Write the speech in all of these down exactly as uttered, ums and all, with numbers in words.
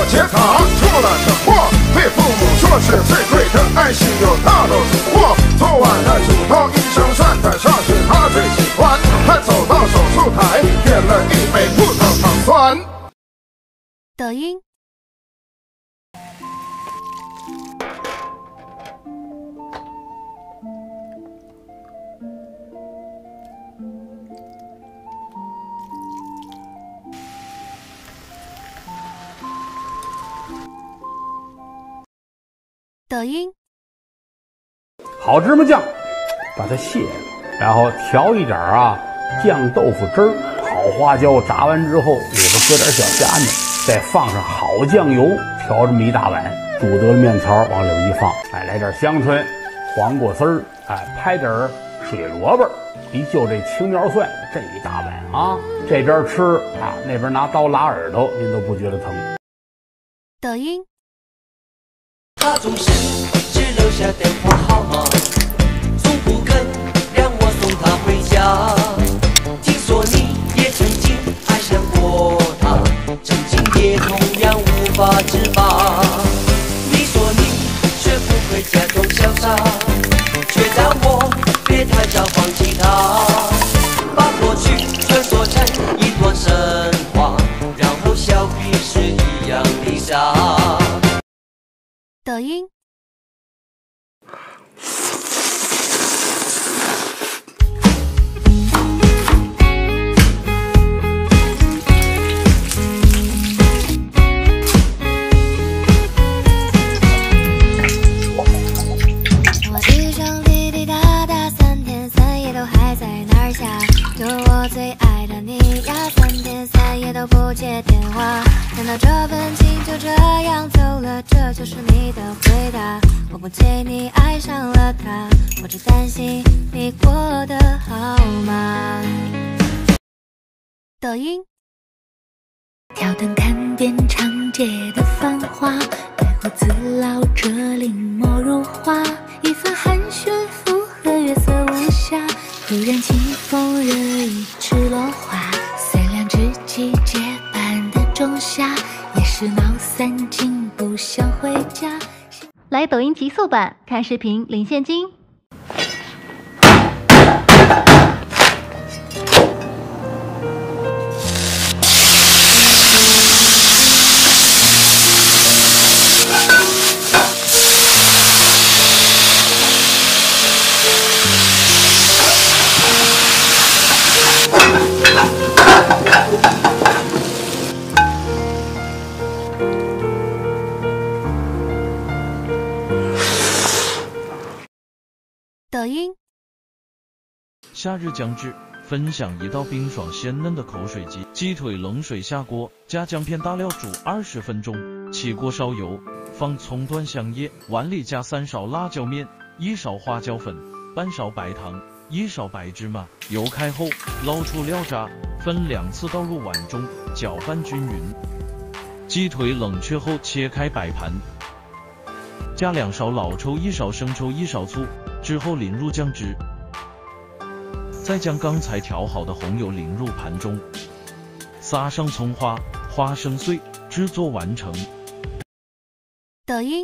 结塔，出了这祸，对父母说是最贵的爱惜有大斗主货。昨晚的嘱托，医生算得上是他最喜欢。他走到手术台，点了一杯葡萄糖酸。 抖音。抖音， 好芝麻酱，把它卸了，然后调一点啊酱豆腐汁儿，好花椒炸完之后，里边搁点小虾米，再放上好酱油，调这么一大碗，煮得了面条往里边一放，哎，来点香椿、黄瓜丝儿，哎，拍点水萝卜，一就这青苗蒜，这一大碗啊，这边吃啊，那边拿刀拉耳朵，您都不觉得疼。 抖音。 他总是只留下电话号码，从不肯让我送他回家。听说你也曾经爱上过他，曾经也同样无法自拔。你说你学不会假装潇洒，却让我别太早放弃他。把过去穿梭成一段神话，然后笑彼是一样的傻。 抖音。 我地上滴滴答答，三天三夜都还在那儿下。就我最爱的你呀，三天三夜都不接电话。难道这份情就这样走了？这就是你的回答？我不介意你爱上了他，我只担心你过得好吗？ 抖音。 挑灯看遍长街的繁华，白胡子老者临摹如画，一番寒暄附和月色无暇。忽然清风惹一池落花，三两知己结伴的仲夏，也是闹三更不想回家。 来抖音极速版看视频领现金。抖音。 夏日将至，分享一道冰爽鲜嫩的口水鸡。鸡腿冷水下锅，加姜片大料煮二十分钟，起锅烧油，放葱段香叶，碗里加三勺辣椒面，一勺花椒粉，半勺白糖，一勺白芝麻。油开后，捞出料渣，分两次倒入碗中，搅拌均匀。鸡腿冷却后切开摆盘，加两勺老抽，一勺生抽，一勺醋，之后淋入酱汁。再将刚才调好的红油淋入盘中，撒上葱花、花生碎，制作完成。 抖音。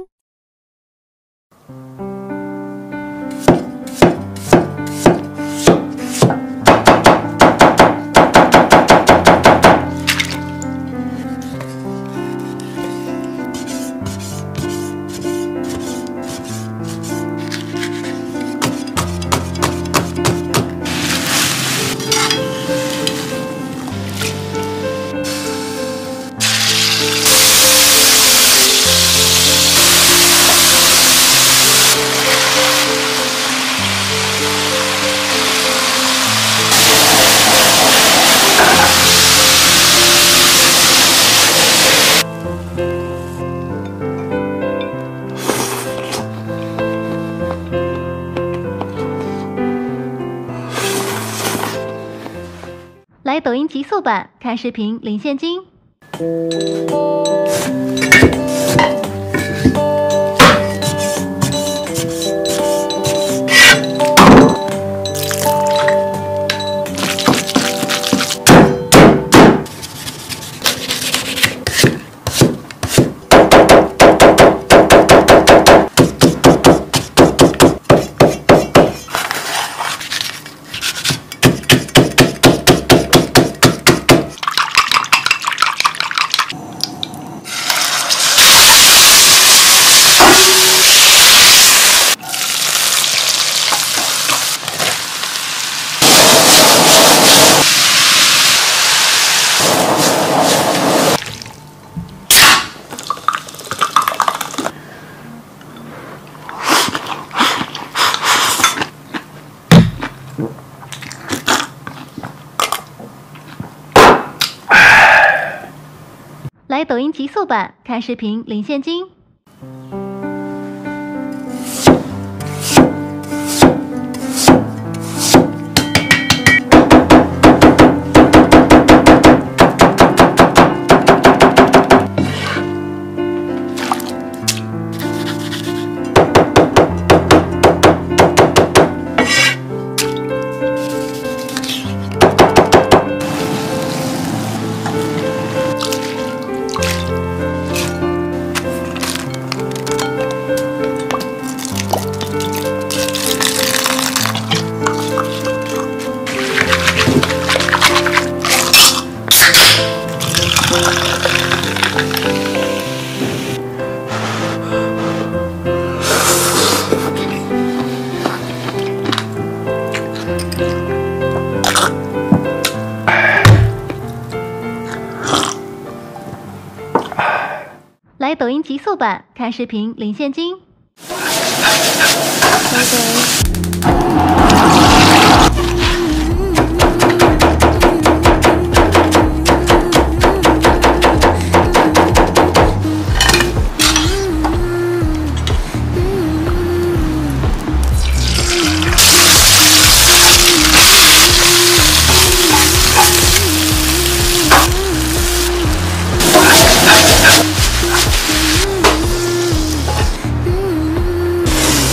来抖音极速版看视频领现金。 来抖音极速版看视频领现金。来抖音极速版看视频领现金。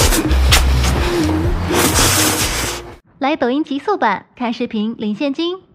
来抖音极速版看视频领现金。